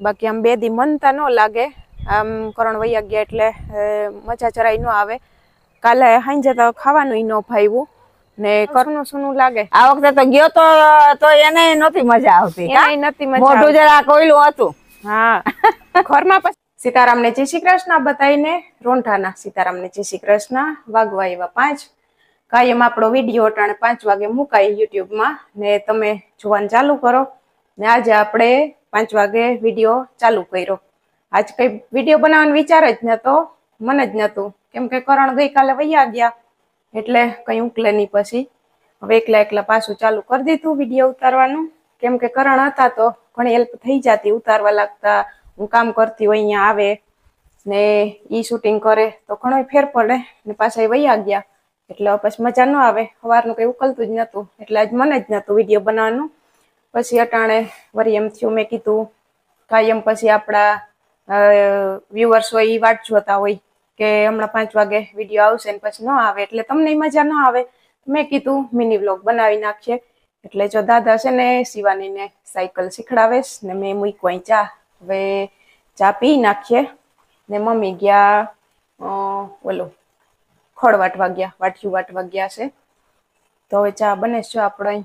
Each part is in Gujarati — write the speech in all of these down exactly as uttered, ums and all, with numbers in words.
બાકી આમ બે દી મનતા ન લાગે આમ કરણ વૈયા ગયા એટલે મજા જરાય ન આવે કાલે હાંજે તો ખાવાનું ન ભાવ્યું ને કરનું સુનું લાગે આ વખતે તો ગયો તો તો એને નહોતી મજા આવતી એને નતી મજા મોઢું જરા કોયલું હતું હા ઘરમાં પછી સીતારામ ને જય શ્રી કૃષ્ણ બતાવીને રોંઢાના સીતારામ ને જય શ્રી કૃષ્ણ વાગવા એવા પાંચ કાયમ આપણો વિડીયો અટાણે પાંચ વાગે મુકાય યુટ્યુબ માં ને તમે જોવાનું ચાલુ કરો ને આજે આપણે પાંચ વાગે વિડીયો ચાલુ કર્યો આજ કઈ વિડીયો બનાવવાનો વિચાર જ નતો મને જ નતું કેમ કે કરણ ગઈકાલે વૈયા ગયા એટલે કઈ ઉકલે નહીં પછી હવે એકલા એકલા પાછું ચાલુ કરી દીધું વિડીયો ઉતારવાનું કેમ કે કરણ હતા તો ઘણી હેલ્પ થઈ જતી ઉતારવા લાગતા હું કામ કરતી હોય અહીંયા આવે ને ઈ શૂટિંગ કરે તો ઘણો ફેર પડે ને પાછા વૈયા ગયા એટલે પછી મજા ન આવે સવારનું કઈ ઉકલતું જ નતું એટલે આજ મને જ નતું વિડીયો બનાવવાનું પછી અટાણે વરી એમ થયું મેં કીધું કાયમ પછી આપણા વ્યુઅર્સ હોય એ વાટ જોતા હોય કે હમણાં પાંચ વાગે વિડીયો આવશે ને પછી ન આવે એટલે તમને મજા ન આવે મેં કીધું મિની વ્લોગ બનાવી નાખીએ એટલે જો દાદા છે ને શિવાનીને સાયકલ શીખડાવેશ ને મેં મૂક્યું ચા હવે ચા પી નાખીએ ને મમ્મી ગયા બોલો ખડ વાટવા ગયા વાટિયું વાટવા ગયા છે તો હવે ચા બને છે આપણે અહીં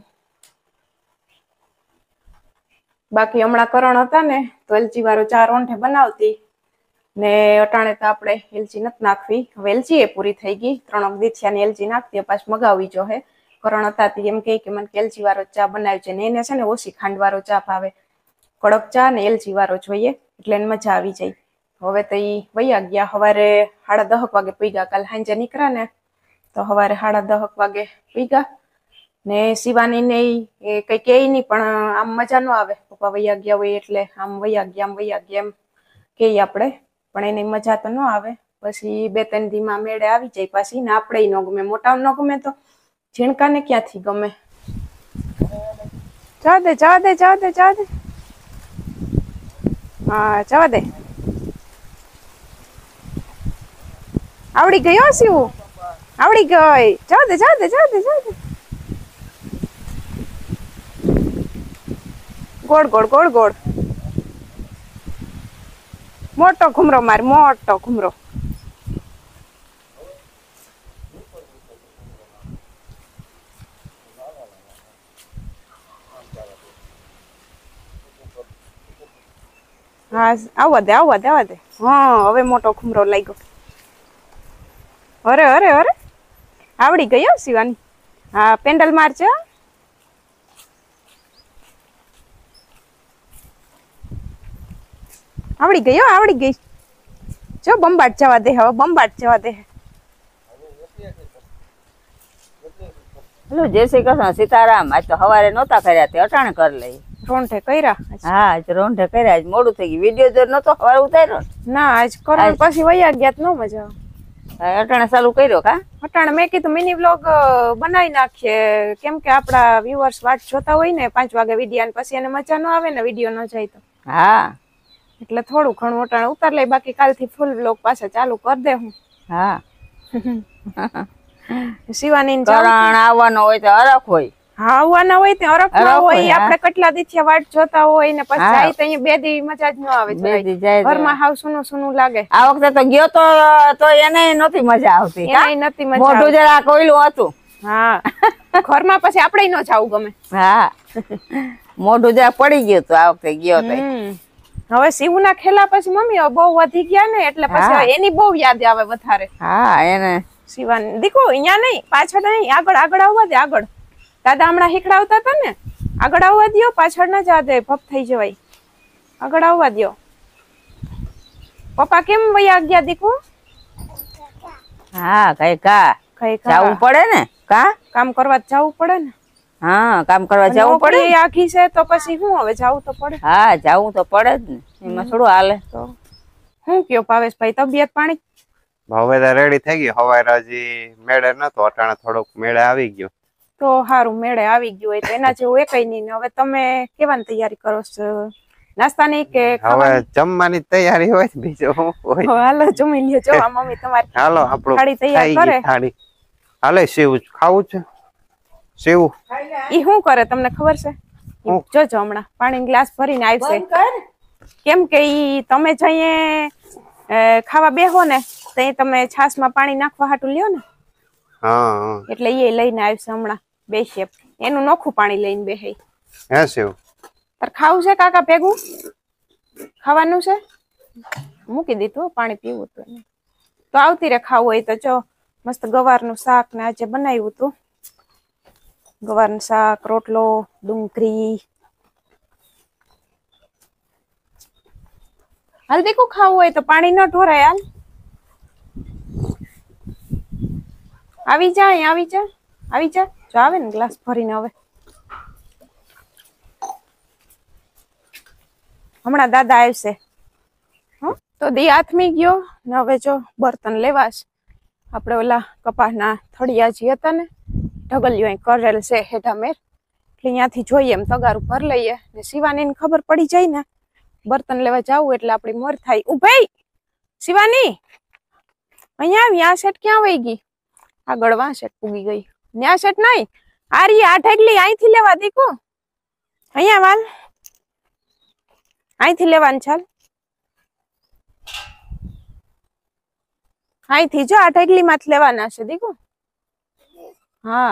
બાકી હમણાં કરણ હતા ને તો એલચી વાળો ચા રોંઠે બનાવતી ને અટાણે તો આપણે એલચી નથી નાખવી હવે એલચી એ પૂરી થઈ ગઈ ત્રણ દીથિયાની એલચી નાખતી પાછું મગાવવી જો હે કરણ હતા એમ કે મને એલચી વાળો ચા બનાવ્યો છે ને એને છે ને ઓછી ખાંડ વાળો ચા ભાવે કડક ચા ને એલચી વાળો જોઈએ એટલે એને મજા આવી જાય હવે તો ઈ વૈયા ગયા સવારે સાડા દહક વાગે પીગા કાલે સાંજે નીકળ્યા ને તો સવારે સાડા દહક વાગે પીગા ને શિવાની ને એ કઈ કે નહીં પણ આમ મજા ન આવે પપ્પા વૈયા ગયા હોય એટલે આમ વૈયા ગયા આમ વૈયા ગયા એમ કે આપણે પણ એની મજા તો ન આવે પછી બે ત્રણ દીમાં મેળે આવી જાય પાછી ને આપણે ન ગમે મોટા ન ગમે તો ઝીણકા ને ક્યાંથી ગમે જવા દે જવા દે જવા દે જવા દે હા જવા દે આવડી ગયો શિવ આવડી ગઈ જવા દે જવા દે જવા દે જવા દે ગોળ ગોળ ગોળ ગોળ મોટો ઘુમરો માર મોટો ઘુમરો હા આવવા દે આવવા દે આવવા દે હા હવે મોટો ઘુમરો લાગ્યો અરે અરે અરે આવડી ગયો શિવાની હા પેન્ડલ મારજો આવડી ગયો આવડી ગઈ જો બંબાટ જવા દે હવે બંબાટ જવા દે હેલો જય શ્રી કૃષ્ણ સીતારામ આજ તો સવારે નહોતા કર્યા તે અટાણે કરી લઈ રોંઠે કર્યા હા આજ રોંઠે કર્યા આજ મોડું થઈ ગયું વિડીયો જો નતો સવારે ઉતાર્યો ના આજ કરણ પછી વૈયા ગયા ન મજા આવે અટાણે ચાલુ કર્યો કા અટાણે મેં કીધું મિની વ્લોગ બનાવી નાખીએ કેમ કે આપડા વ્યુઅર્સ વાટ જોતા હોય ને પાંચ વાગે વિડીયો પછી એને મજા ન આવે ને વિડીયો ન જાય તો હા એટલે થોડું ઘણું અટાણે ઉતાર લઈ બાકી કાલથી ફૂલ વ્લોગ પાછા ચાલુ કરી દે હું હા શિવાની કરણ આવવાનો હોય તો અરખ હોય હા આવવાના હોય તે અરખ હોય આપણે કેટલા દીથી વાટ જોતા હોય ને પછી જાય તો અહીંયા બે દી મજા જ ન આવે ઘરમાં હાવ સુનું સુનું લાગે આ વખતે તો ગયો તો તો એને નહોતી મજા આવતી એને નતી મજા મોઢું જરા કોયલું હતું હા ઘરમાં પછી આપણે ન જાવું ગમે હા મોઢું જરા પડી ગયું તો આ વખતે ગયો તો હવે શિવના ખેલા પછી મમ્મી બહુ વધી ગયા ને એટલે પછી એની બહુ યાદ આવે વધારે હા એને શિવાની દીકુ અહીંયા નહીં પાછળ નહીં આગળ આગળ આવવા દે આગળ દાદા હમણાં શીખડાવતા હતા ને આગળ આવવા દો પાછળ ના જા દે ભપ થઈ જવાય આગળ આવવા દો પપ્પા કેમ વયા ગયા દીકુ હા કઈ કા કઈ જવું પડે ને કા કામ કરવા જવું પડે ને હા કામ કરવા જવું પડે આખી છે તો પછી શું હવે જવું તો પડે હા જવું તો પડે જ ને એમાં થોડું હાલે તો હું કયો ભાવેશભાઈ તબિયત પાણી હવે તો રેડી થઈ ગઈ હવારે હજી મેળે નતો અટાણે થોડોક મેળે આવી ગયો તો હારું મેળે આવી ગયું હોય તો એના જેવું એકઈ નહીં ને હવે તમે કેવાની તૈયારી કરો છો નાસ્તાની કે હવે જમવાની તૈયારી હોય બીજો હું હોય હાલો જમી લ્યો જો આ મમ્મી તમારી હાલો આપણું થાળી તૈયાર કરે થાળી હાલે સેવ ખાવું છે સેવ ઈ શું કરે તમને ખબર છે જોજો હમણાં પાણી ગ્લાસ ભરીને આવશે કેમ કે ઈ તમે જઈએ ખાવા બેહો ને તો તમે છાસમાં પાણી નાખવા હાટું લ્યો ને હા એટલે એ લઈને આવશે હમણાં બેસીએ એનું નોખું પાણી લઈને બેહે હે શિવ તાર ખાવું છે કાકા ભેગું ખાવાનું છે મૂકી દીધું પાણી પીવું હતું તો આવતી રે ખાવું હોય તો જો મસ્ત ગવારનું શાક ને આજે બનાવ્યું હતું ગવારનું શાક રોટલો ડુંગળી હાલ દેખું ખાવું હોય તો પાણી ન ઢોરાય હાલ આવી જા અહીં આવી જા આવી જા જો આવે ને ગ્લાસ ભરીને હવે હમણાં દાદા આવશે તો દી હાથમી ગયો ને હવે જો બર્તન લેવાશ આપણે ઓલા કપાસના થળિયા જે હતા ને ઢગલિયો અહીં કરેલ છે હેઠામેર એટલે અહીંયાથી જોઈએ એમ તગારું ભર લઈએ ને શિવાની ખબર પડી જાય ને બર્તન લેવા જાવું એટલે આપણી મોર થાય ઉભાઈ શિવાની અહીંયા આવી આ સેટ ક્યાં વહી ગઈ આગળ વા સેટ પૂગી ગઈ ન્યા સેટ નહીં આરી આ ઢગલી અહીંથી લેવા દીકો અહીંયા વાલ અહીંથી લેવાનું ચાલ અહીંથી જો આ ઢગલી માં લેવાના છે દીકો હા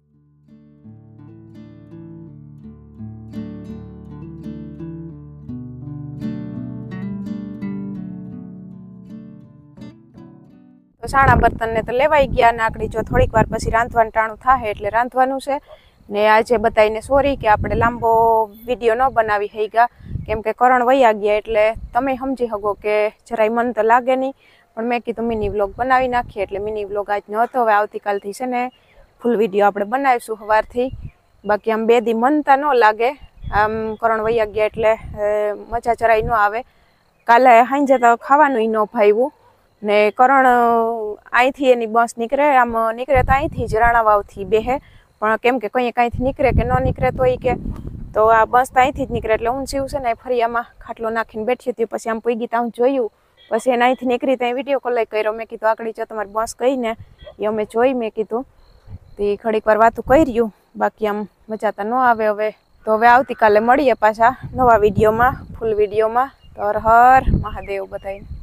તો સાણા બર્તન ને તો લેવાઈ ગયા ને આકડી જો થોડીક વાર પછી રાંધવાનું ટાણું થાય એટલે રાંધવાનું છે ને આજે બતાવીને સોરી કે આપણે લાંબો વિડીયો ન બનાવી હઈ ગયા કેમ કે કરણ વયા ગયા એટલે તમે સમજી શકો કે જરાય મન તો લાગે નહીં પણ મેં કીધું મિની વ્લોગ બનાવી નાખીએ એટલે મિની વ્લોગ આજ ન હતો હવે આવતીકાલથી છે ને ફૂલ વિડીયો આપણે બનાવીશું સવારથી બાકી આમ બે દી મનતા ન લાગે આમ કરણ વયા ગયા એટલે મજા જરાય ન આવે કાલે સાંજે તો ખાવાનું ન ભાવ્યું ને કરણ અહીંથી એની બસ નીકળે આમ નીકળે તો અહીંથી જ રાણાવાવથી બેહે પણ કેમ કે કંઈ કાંઈથી નીકળે કે ન નીકળે તો એ કે તો આ બસ તો અહીંથી જ નીકળે એટલે હું જીવ છે ને ફરી આમાં ખાટલો નાખીને બેઠી હતી પછી આમ પૂગી ત્યાં જોયું પછી એને અહીંથી નીકળી ત્યાં વિડીયો કોલ કર્યો મેં કીધું આકડી જો તમારી બસ કઈ ને એ અમે જોઈ મેં કીધું તો એ ઘડીક વાર વાતું કર્યું બાકી આમ મજા તો ન આવે હવે તો હવે આવતીકાલે મળીએ પાછા નવા વિડીયોમાં ફૂલ વિડીયોમાં તો હર હર મહાદેવ બધાને